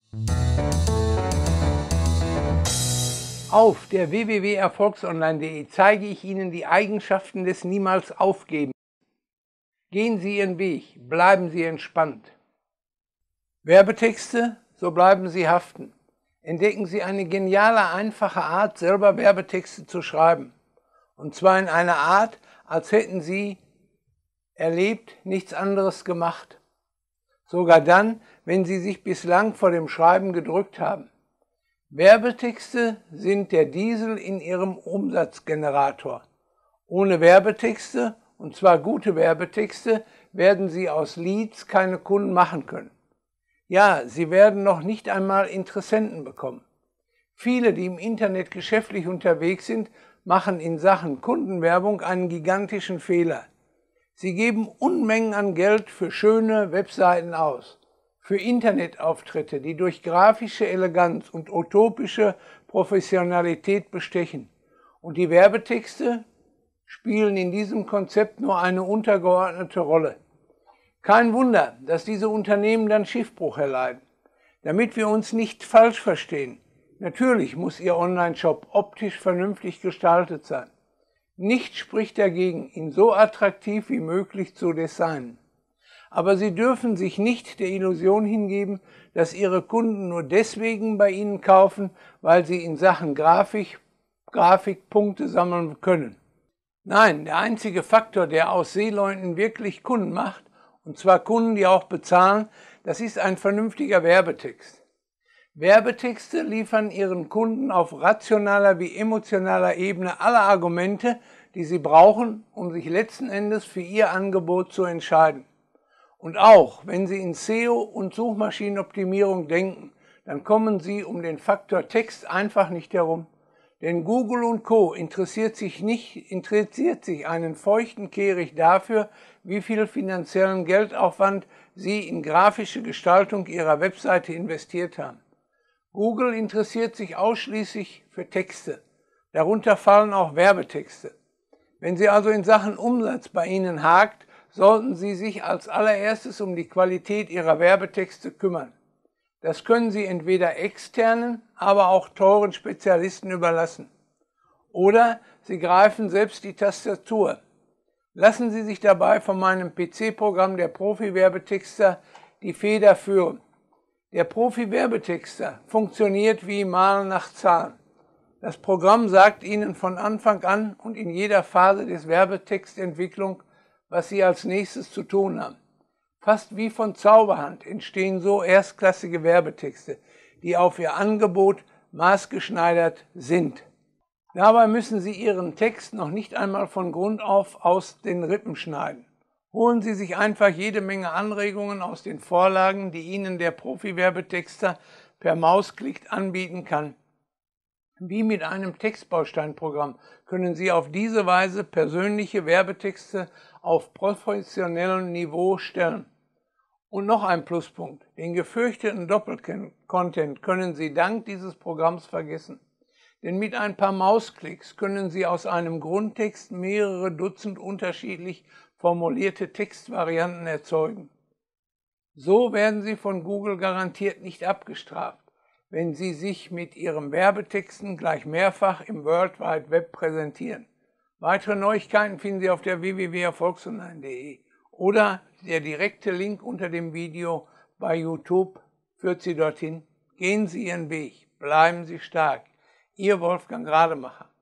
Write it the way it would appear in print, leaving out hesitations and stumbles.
Auf der www.erfolgsonline.de zeige ich Ihnen die Eigenschaften des Niemals-Aufgebens. Gehen Sie Ihren Weg, bleiben Sie entspannt. Werbetexte, so bleiben Sie haften. Entdecken Sie eine geniale, einfache Art, selber Werbetexte zu schreiben. Und zwar in einer Art, als hätten Sie erlebt, nichts anderes gemacht. Sogar dann, wenn Sie sich bislang vor dem Schreiben gedrückt haben. Werbetexte sind der Diesel in Ihrem Umsatzgenerator. Ohne Werbetexte, und zwar gute Werbetexte, werden Sie aus Leads keine Kunden machen können. Ja, Sie werden noch nicht einmal Interessenten bekommen. Viele, die im Internet geschäftlich unterwegs sind, machen in Sachen Kundenwerbung einen gigantischen Fehler. Sie geben Unmengen an Geld für schöne Webseiten aus. Für Internetauftritte, die durch grafische Eleganz und utopische Professionalität bestechen. Und die Werbetexte spielen in diesem Konzept nur eine untergeordnete Rolle. Kein Wunder, dass diese Unternehmen dann Schiffbruch erleiden. Damit wir uns nicht falsch verstehen, natürlich muss Ihr Online-Shop optisch vernünftig gestaltet sein. Nichts spricht dagegen, ihn so attraktiv wie möglich zu designen. Aber Sie dürfen sich nicht der Illusion hingeben, dass Ihre Kunden nur deswegen bei Ihnen kaufen, weil Sie in Sachen Grafik Punkte sammeln können. Nein, der einzige Faktor, der aus Seeleuten wirklich Kunden macht, und zwar Kunden, die auch bezahlen, das ist ein vernünftiger Werbetext. Werbetexte liefern Ihren Kunden auf rationaler wie emotionaler Ebene alle Argumente, die sie brauchen, um sich letzten Endes für Ihr Angebot zu entscheiden. Und auch wenn Sie in SEO und Suchmaschinenoptimierung denken, dann kommen Sie um den Faktor Text einfach nicht herum. Denn Google und Co. interessiert sich einen feuchten Kehricht dafür, wie viel finanziellen Geldaufwand Sie in grafische Gestaltung Ihrer Webseite investiert haben. Google interessiert sich ausschließlich für Texte. Darunter fallen auch Werbetexte. Wenn Sie also in Sachen Umsatz bei Ihnen hakt, sollten Sie sich als allererstes um die Qualität Ihrer Werbetexte kümmern. Das können Sie entweder externen, aber auch teuren Spezialisten überlassen. Oder Sie greifen selbst die Tastatur. Lassen Sie sich dabei von meinem PC-Programm der Profi-Werbetexter die Feder führen. Der Profi-Werbetexter funktioniert wie Malen nach Zahlen. Das Programm sagt Ihnen von Anfang an und in jeder Phase des Werbetextentwicklung, was Sie als nächstes zu tun haben. Fast wie von Zauberhand entstehen so erstklassige Werbetexte, die auf Ihr Angebot maßgeschneidert sind. Dabei müssen Sie Ihren Text noch nicht einmal von Grund auf aus den Rippen schneiden. Holen Sie sich einfach jede Menge Anregungen aus den Vorlagen, die Ihnen der Profi-Werbetexter per Mausklick anbieten kann. Wie mit einem Textbausteinprogramm können Sie auf diese Weise persönliche Werbetexte auf professionellem Niveau stellen. Und noch ein Pluspunkt: Den gefürchteten Doppelcontent können Sie dank dieses Programms vergessen. Denn mit ein paar Mausklicks können Sie aus einem Grundtext mehrere Dutzend unterschiedlich formulierte Textvarianten erzeugen. So werden Sie von Google garantiert nicht abgestraft, wenn Sie sich mit Ihren Werbetexten gleich mehrfach im World Wide Web präsentieren. Weitere Neuigkeiten finden Sie auf der www.erfolgsonline.de oder der direkte Link unter dem Video bei YouTube führt Sie dorthin. Gehen Sie Ihren Weg, bleiben Sie stark. Ihr Wolfgang Rademacher.